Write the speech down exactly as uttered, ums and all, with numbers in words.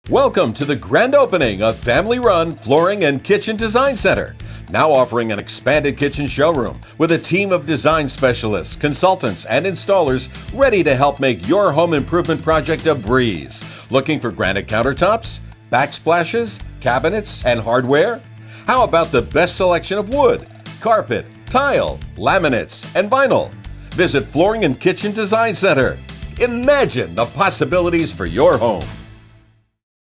Welcome to the grand opening of family-run Flooring and Kitchen Design Center. Now offering an expanded kitchen showroom with a team of design specialists, consultants, and installers ready to help make your home improvement project a breeze. Looking for granite countertops, backsplashes, cabinets, and hardware? How about the best selection of wood, carpet, tile, laminates, and vinyl? Visit Flooring and Kitchen Design Center. Imagine the possibilities for your home.